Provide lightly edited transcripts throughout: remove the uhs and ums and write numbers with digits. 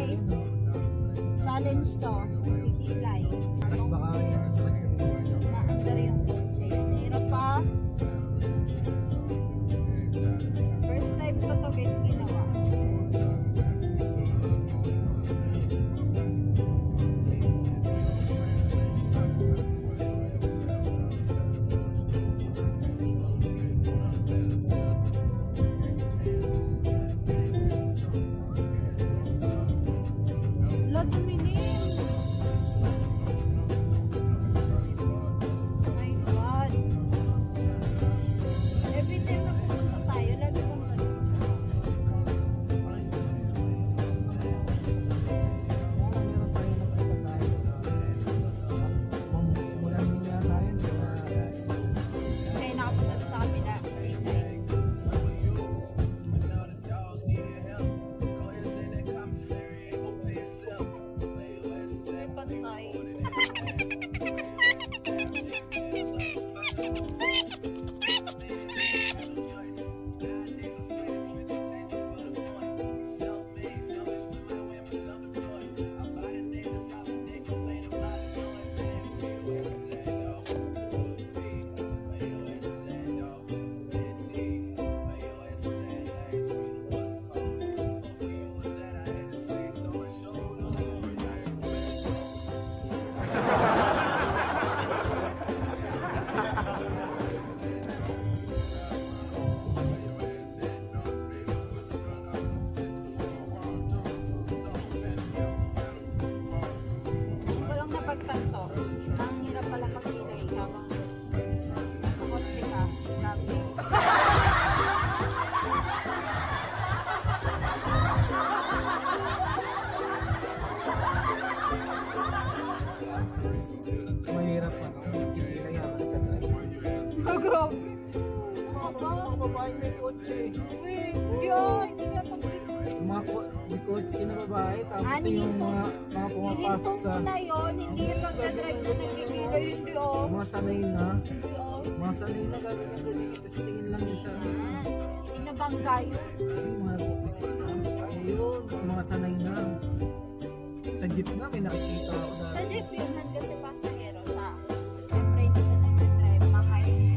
guys. Challenge to. Pipilay. Maandar yung kotse. Hirap pa. First time ko to guys ginawa. Tapos yung mga pumapasok sa... na yun, hindi yung magdadrive na nagkikilo usually o. Mga sanay na. Mga sanay na gano'n yung galing. Tapos tingin lang yun sa... Hindi na bangga yun. Yung mga opisina. Ayun, mga sanay na. Sa jeep nga may nakikita ako dahil. Sa jeep yun, kasi pasahero sa... Siyempre hindi siya nagdadrive, makain yun.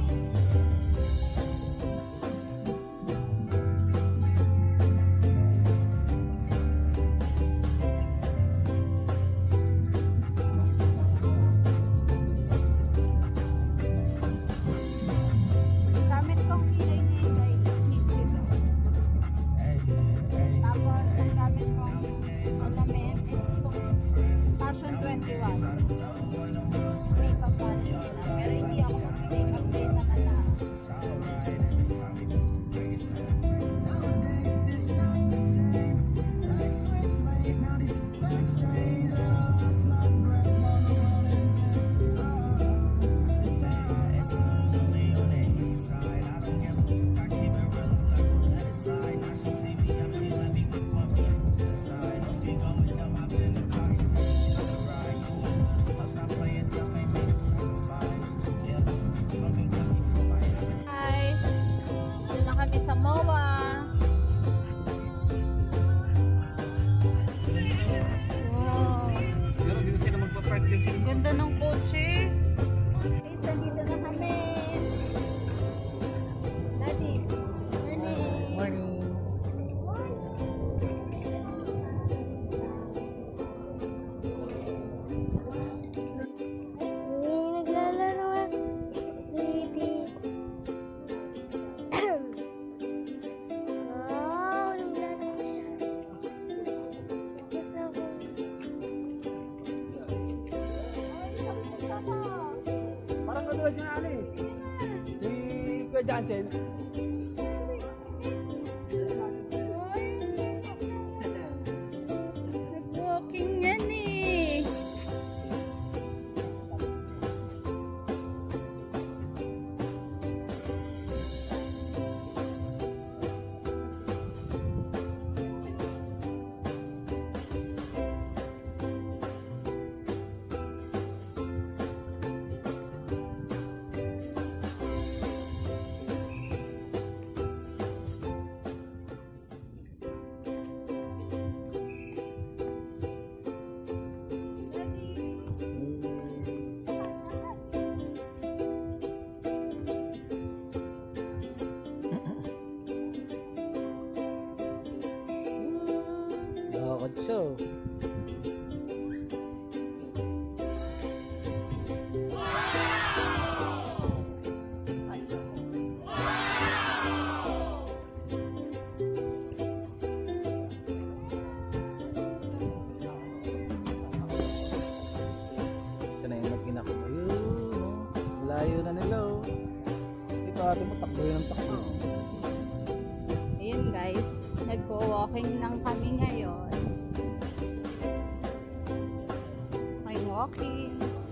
Ganda ng kotse. Guys, nandito na kami. Daddy, morning. Morning. Naglalaro ako, baby. Wow, naglalaro siya. Tapos ako. Parang katulad yung ano eh. Si Kuya Jansen. Nag-walking yan eh. 8. Isa na yung mag-ina ko. Ayun, oh. Layo na nila, oh. Ito ate mo, takbo yun ang takbo. Ayun guys, nagko-walking lang kami ngayon. May walking.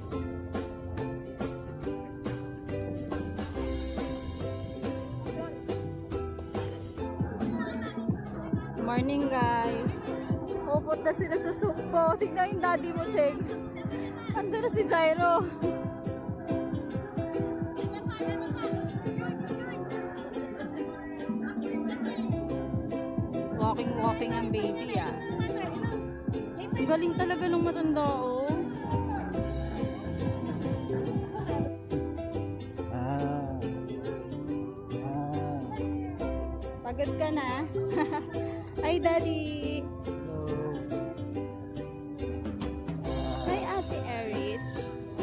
Morning guys. Pupunta sila sa sumpo. Tingnan yung daddy mo, Cheng. Ando na si Jairo. Walking ang baby ah. Ang galing talaga ng matanda oh. Pagod ka na? Hi daddy. Hi ate Erich.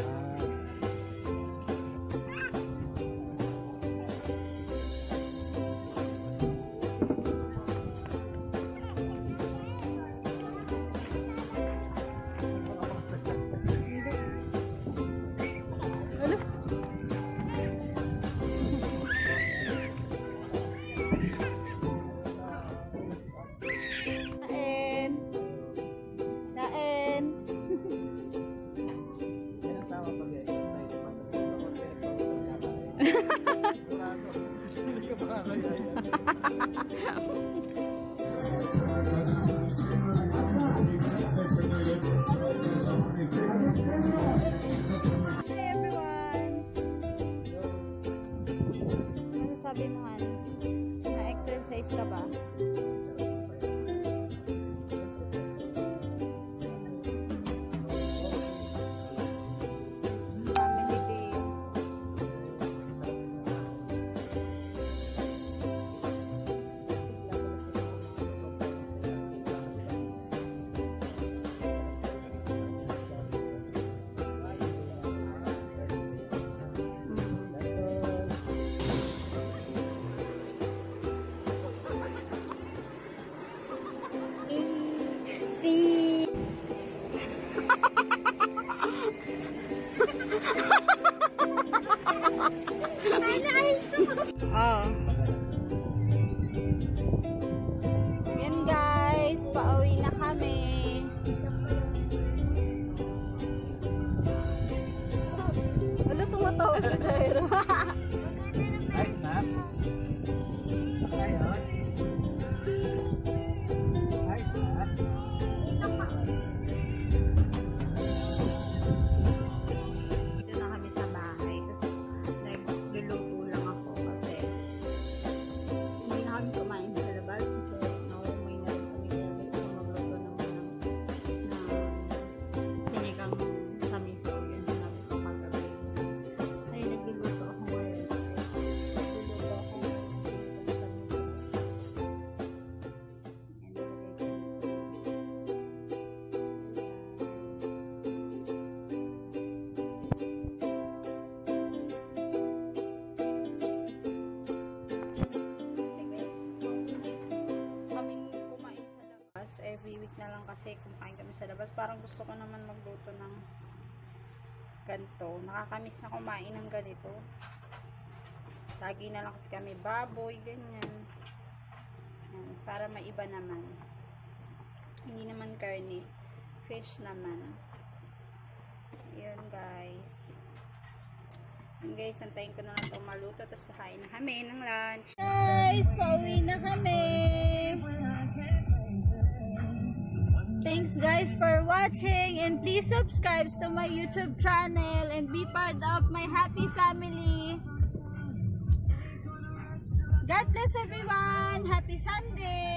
Hi everyone! Masasabi mo nga, na-exercise ka ba? Family day. Oh. Yan guys, pauwi na kami. Ano tumatawa si Jairo? Nice na. Ayos. Nice na. Dito na kami sa bahay. Tapos nagluluto lang ako kasi hindi na kami kumain sa labas kasi nauumay na rin kami kaya gusto ko magluto naman ng sinigang samiso. Yun na namin ko kagabi. Ay, nagluluto ako ngayon. Nagluluto ako ng samiso. Every week na lang kasi kumain kami sa labas. Parang gusto ko naman magluto ng ganito. Nakakamiss na kumain ng ganito. Lagi na lang kasi kami baboy, ganyan. Yan, para maiba naman. Hindi naman karne. Fish naman. Yun guys. Yun guys, antayin ko na lang itong maluto. Tapos kakain na kami ng lunch. Guys, pauwi na kami. Thanks guys for watching and please subscribe to my YouTube channel and be part of my happy family. God bless everyone. Happy Sunday.